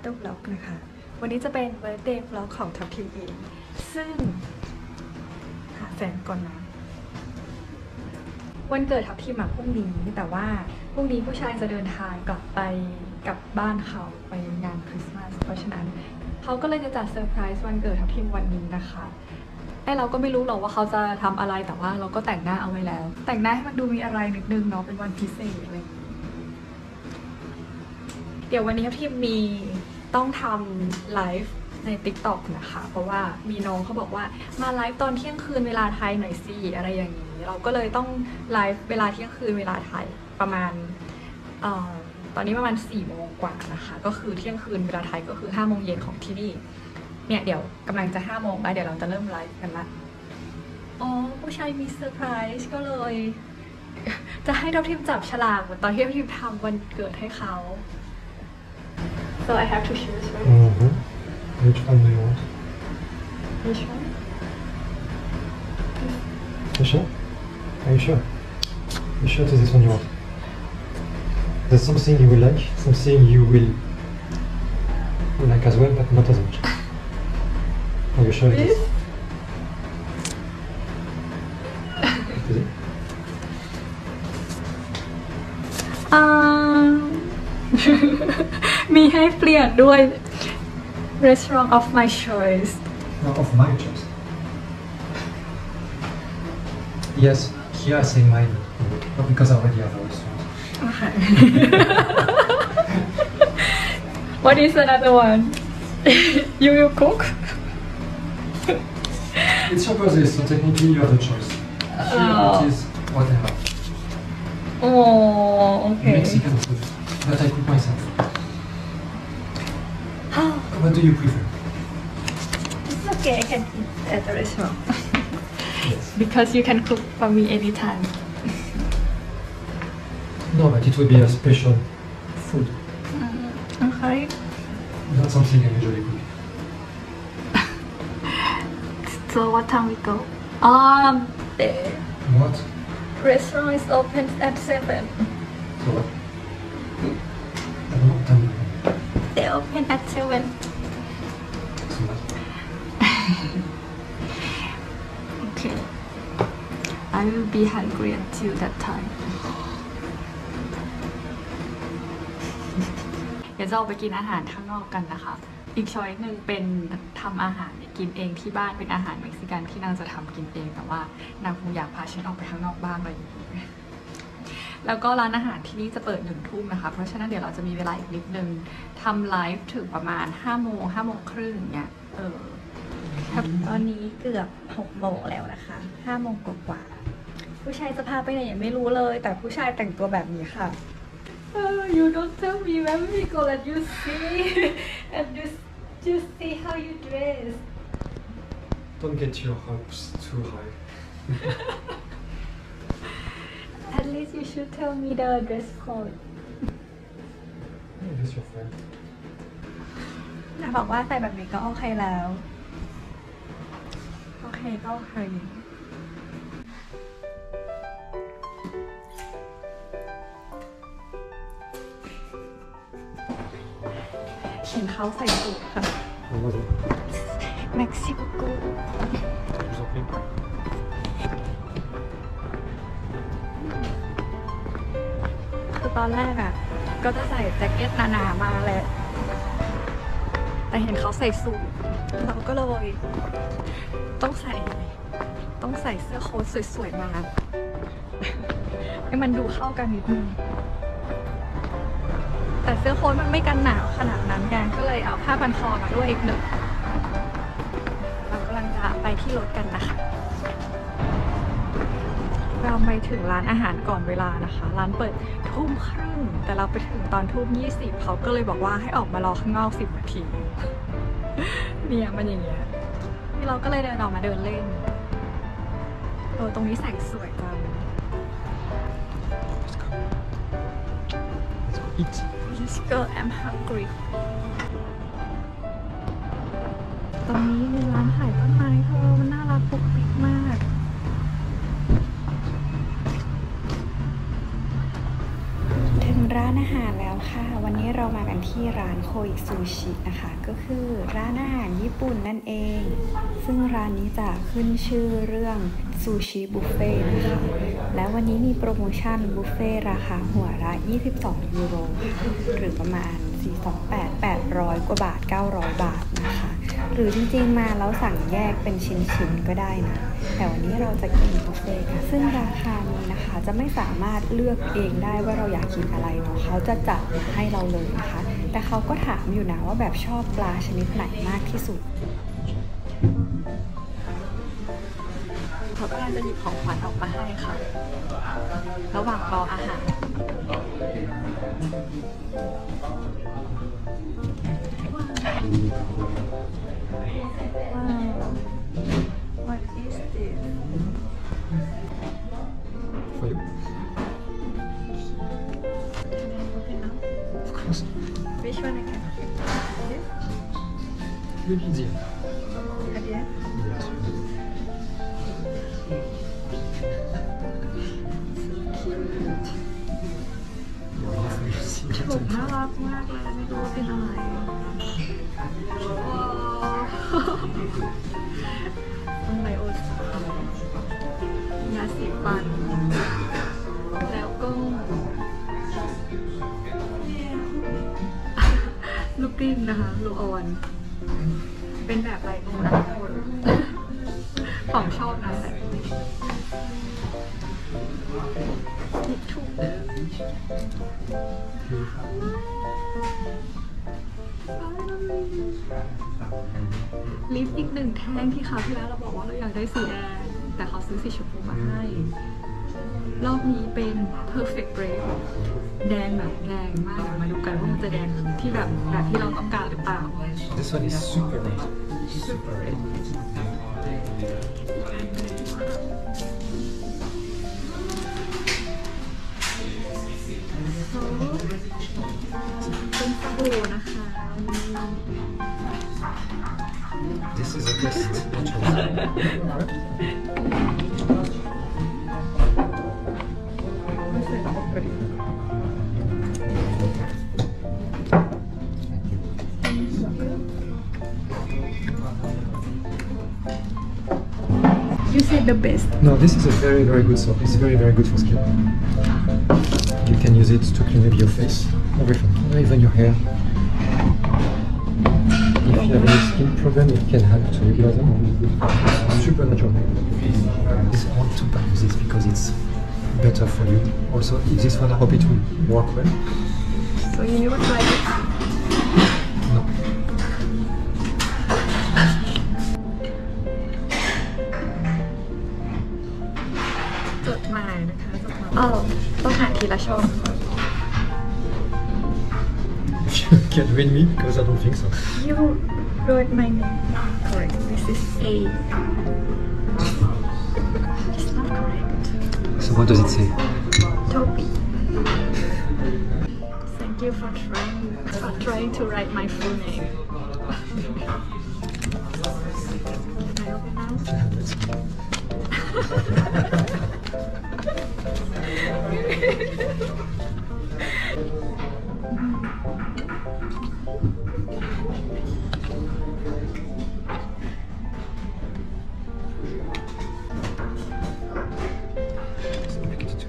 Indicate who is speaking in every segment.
Speaker 1: Little Vlog นะคะวันนี้จะเป็น Birthday Vlog ของทัพทิมเองซึ่งหาแฟนก่อนนะวันเกิดทัพทิมพรุ่งนี้แต่ว่าพรุ่งนี้ผู้ชายจะเดินทางกลับไปกับบ้านเขาไปงานคริสต์มาสเพราะฉะนั้นเขาก็เลยจะจัดเซอร์ไพรส์วันเกิดทัพทิมวันนี้นะคะเราก็ไม่รู้หรอกว่าเขาจะทำอะไรแต่ว่าเราก็แต่งหน้าเอาไว้แล้วแต่งหน้าให้มันดูมีอะไรนิดนึงเนาะเป็นวันพิเศษอะไรเดี๋ยววันนี้ทัพทิมมีต้องทำไลฟ์ใน TikTok นะคะเพราะว่ามีน้องเขาบอกว่ามาไลฟ์ตอนเที่ยงคืนเวลาไทยหน่อยสิอะไรอย่างนี้เราก็เลยต้องไลฟ์เวลาเที่ยงคืนเวลาไทยประมาณตอนนี้ประมาณ4 โมงกว่านะคะก็คือเที่ยงคืนเวลาไทยก็คือ5 โมงเย็นของที่นี่เนี่ยเดี๋ยวกำลังจะ5 โมงแล้วเดี๋ยวเราจะเริ่มไลฟ์กันละอ๋อผู้ชายมีเซอร์ไพรส์ก็เลยจะให้ทัพทิมจับฉลากเหมือนตอนที่ทัพทิมทำวันเกิดให้เขา So I have to choose, right?
Speaker 2: Which one do you want?
Speaker 1: Which one?
Speaker 2: You sure? Are you sure? You sure to this one you want? There's something you will like, something you will like as well, but not as much. Are you sure it is? Is it?
Speaker 1: มีให้เปลี่ยนด้วย Restaurant of my choice.
Speaker 2: No, of my choice. Yes, here I say mine, but because I already have a restaurant.
Speaker 1: Okay. What is another one? You will cook?
Speaker 2: It's your birthday, so technically you have a choice. Here it is what I have.
Speaker 1: Oh, okay.
Speaker 2: Mexican food, but I cook myself. What do you prefer?
Speaker 1: It's okay, I can eat at the restaurant.
Speaker 2: Yes.
Speaker 1: Because you can cook for me anytime.
Speaker 2: No, but it would be a special food,
Speaker 1: Okay.
Speaker 2: not something I usually cook.
Speaker 1: So what time we go? The
Speaker 2: What?
Speaker 1: restaurant is open at 7.
Speaker 2: So what? I don't know, tell me.
Speaker 1: They open at 7.
Speaker 2: So what?
Speaker 1: Okay. I will be hungry until that time. เดี๋ยวจะออกไปกินอาหารข้างนอกกันนะคะ อีกช้อยหนึ่งเป็นทำอาหารกินเองที่บ้านเป็นอาหารเม็กซิกันที่นางจะทำกินเองแต่ว่านางคงอยากพาฉันออกไปข้างนอกบ้างอะไรอย่างนี้แล้วก็ร้านอาหารที่นี่จะเปิด1 ทุ่มนะคะเพราะฉะนั้นเดี๋ยวเราจะมีเวลาอีกนิดนึงทำไลฟ์ถึงประมาณ5 โมง 5 โมงครึ่งเนี่ยครับตอนนี้เกือบ6 โมงแล้วนะคะ5 โมงกว่าผู้ชายจะพาไปไหนยังไม่รู้เลยแต่ผู้ชายแต่งตัวแบบนี้ค่ะYou don't tell me when we go let you see and just see how you dress.
Speaker 2: Don't get your hopes too high.
Speaker 1: At least you should tell me the dress code.
Speaker 2: Just your friend.
Speaker 1: นะบอกว่าใส่แบบนี้ก็โอเคแล้วโอเคก็โอเคเห็นเขาใส่สูทค่ะ
Speaker 2: Vas-y.
Speaker 1: เม็กซิโก
Speaker 2: Je vous en prie.
Speaker 1: คือตอนแรกก็จะใส่แจ็คเก็ตหนาๆมาแหละแต่เห็นเขาใส่สูทเราก็เลยต้องใส่เสื้อโค้ทสวยๆมาให้มันดูเข้ากันนิดนึงแต่เสื้อโค้ทมันไม่กันหนาวขนาดนั้นไงก็เลยเอาผ้าพันคอมาด้วยอีก1เรากำลังจะไปที่รถกันนะคะเราไปถึงร้านอาหารก่อนเวลานะคะร้านเปิด20:30แต่เราไปถึงตอน20:20เขาก็เลยบอกว่าให้ออกมารอข้างนอก10 นาทีเนี่ยมันอย่างเงี้ยนี่เราก็เลยเดินออกมาเดินเล่นตรงนี้แสงสวยจัง
Speaker 2: Let's go eat.
Speaker 1: Let's go I'm hungry ตรงนี้มีร้านขายต้นไม้เธอมันน่ารักปุกปิกมากถึงร้านอาหารแล้ว
Speaker 3: ค่ะวันนี้เรามากันที่ร้านโคอิซูชินะคะก็คือร้านอาหารญี่ปุ่นนั่นเองซึ่งร้านนี้จะขึ้นชื่อเรื่องซูชิบุฟเฟ่นะคะและวันนี้มีโปรโมชั่นบุฟเฟ่ราคาหัวละ22 ยูโรหรือประมาณ800 กว่าบาท900 บาทนะคะหรือจริงๆมาแล้วสั่งแยกเป็นชิ้นๆก็ได้นะแต่วันนี้เราจะกินบุฟเฟ่ค่ะซึ่งราคานี้นะคะจะไม่สามารถเลือกเองได้ว่าเราอยากกินอะไรเนาะเขาจะจัดมาให้เราเลยนะคะแต่เขาก็ถามอยู่นะว่าแบบชอบปลาชนิดไหนมากที่สุด
Speaker 1: เขากำลังจะหยิบของขวัญออกมาให้ค่ะระหว่างรออาหารWhat is this?
Speaker 2: For you.
Speaker 1: Can I open up?
Speaker 2: Of course.
Speaker 1: Which one I can open? This?
Speaker 2: Maybe the
Speaker 1: At the end?
Speaker 2: Yes. So cute.
Speaker 1: ถูกน่ารักมากเลยไม่รู้ว่าเป็นอะไรว้าวต้องไบโอสยาสีฟันแล้วก็ลูกกลิ้งนะคะลูกออนเป็นแบบไลโอนะทุกคนของชอบนะทิชชู่ลิปอีก1 แท่งที่คราวที่แล้วเราบอกว่าเราอยากได้สีแดงแต่เขาซื้อสีชมพูมาให้รอบนี้เป็น perfect red แดงแบบแดงมากมาดูกันว่ามันจะแดงที่แบบที่เราต้องการหรือเปล่า
Speaker 2: This one is super red. Super red.
Speaker 1: เป็นสบู่นะคะ
Speaker 2: This is the best natural.
Speaker 1: You said the best
Speaker 2: No, this is a very, very good soap. It's very, very good for skin. You can use it to clean up your face, everything, even your hair. If you have any skin problem, it can help to regulate them. Super natural. This I want to buy this because it's better for you. Also, if this one, I hope it will work well.
Speaker 1: so you never tried it
Speaker 2: No.
Speaker 1: จดหมายนะคะจดหมายต้องหาทีละช่อง
Speaker 2: You can read me because I don't think so.
Speaker 1: You wrote my name correct. This is A. It's not correct.
Speaker 2: So what does it say?
Speaker 1: Toby. Thank you for trying to write my full name. Can I open now?
Speaker 2: So,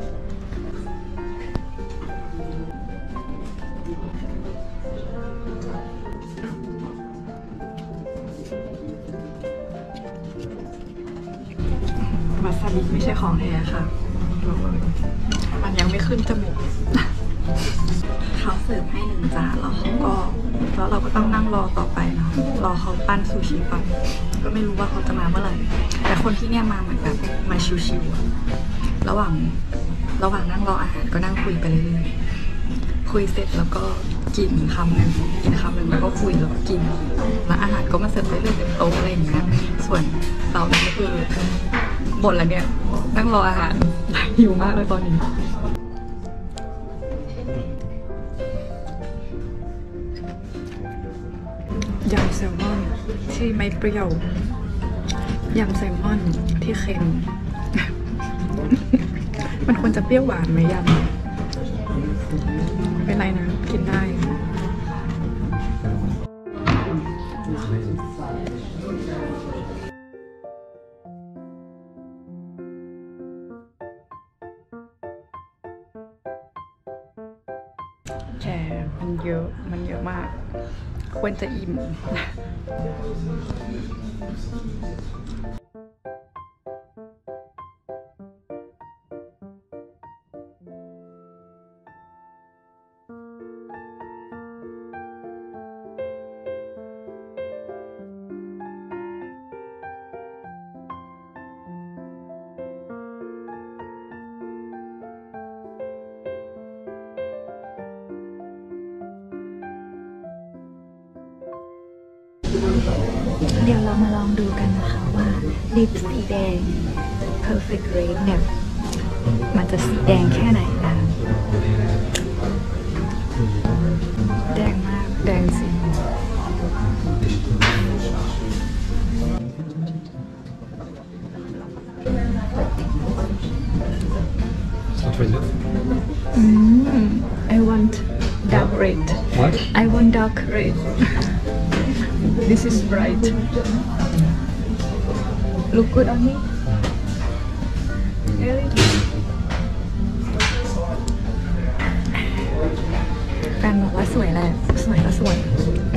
Speaker 1: วาซาบิไม่ใช่ของแท้ค่ะบอกเลยมันยังไม่ขึ้นจมูก เขาเสิร์ฟให้1 จานแล้วเราก็ต้องนั่งรอต่อไปเนาะรอเขาปั้นซูชิก่อนก็ไม่รู้ว่าเขาจะมาเมื่อไหร่แต่คนที่เนี่ยมาเหมือนแบบมาชิวๆอะระหว่างนั่งรออาหารก็นั่งคุยไปเรื่อยๆคุยเสร็จแล้วก็กินคำหนึ่งแล้วก็คุยแล้วก็กินแล้วอาหารก็มาเสิร์ฟเรื่อยๆเต็มโต๊ะอะไรอย่างเงี้ยส่วนเราเนี่ยคือหมดแล้วเนี่ยนั่งรออาหารหิวมากเลยตอนนี้ยำแซลมอนที่ไม่เปรี้ยวยำแซลมอนที่เค็ม มันควรจะเปรี้ยวหวานไหมยำไม่เป็นไรนะ กินได้
Speaker 2: It's amazing.
Speaker 1: แกมันเยอะมาก ควรจะอิ่ม
Speaker 3: เดี๋ยวเรามาลองดูกันนะคะว่าลิปสีแดง perfect red เนี่ยมันจะสีแดงแค่ไหนนะ
Speaker 1: แดงมาก แดงสิ
Speaker 2: What was it?
Speaker 1: I want dark red
Speaker 2: What?
Speaker 1: I want dark red This is bright Look good on me Really แฟนบอกว่าสวยแหละสวยแล้วสวย